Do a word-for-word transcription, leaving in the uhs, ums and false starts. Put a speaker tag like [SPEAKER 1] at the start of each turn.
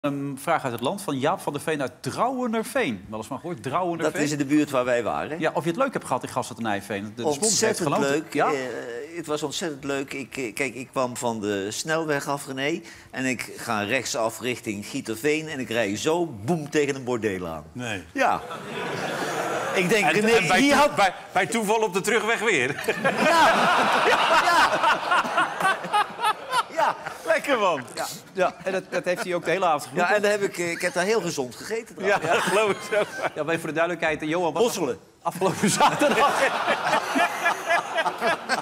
[SPEAKER 1] Een vraag uit het land van Jaap van der Veen uit Drouwenerveen. Wel eens van gehoord, Drouwenerveen.
[SPEAKER 2] Dat is in de buurt waar wij waren.
[SPEAKER 1] Ja, of je het leuk hebt gehad in Gasselt-Nijveen. De, de
[SPEAKER 2] ontzettend
[SPEAKER 1] heeft
[SPEAKER 2] leuk.
[SPEAKER 1] Ja?
[SPEAKER 2] Uh, het was ontzettend leuk. Ik, kijk, ik kwam van de snelweg af, René. En ik ga rechtsaf richting Gieterveen. En ik rij zo, boem, tegen een bordeel aan.
[SPEAKER 3] Nee.
[SPEAKER 2] Ja. Ik denk,
[SPEAKER 3] En,
[SPEAKER 2] René,
[SPEAKER 3] en bij,
[SPEAKER 2] hier
[SPEAKER 3] toe,
[SPEAKER 2] had...
[SPEAKER 3] bij, bij toeval op de terugweg weer.
[SPEAKER 2] Ja. Ja. Ja.
[SPEAKER 1] Lekker, man.
[SPEAKER 2] Ja.
[SPEAKER 1] Ja, en dat, dat heeft hij ook de hele avond geroepen.
[SPEAKER 2] Ja, en dan heb ik, ik heb daar heel gezond gegeten.
[SPEAKER 1] Ja,
[SPEAKER 2] Ja.
[SPEAKER 1] geloof ik zo. Ja, maar even voor de duidelijkheid, Johan...
[SPEAKER 2] Bosselen.
[SPEAKER 1] Afgelopen zaterdag...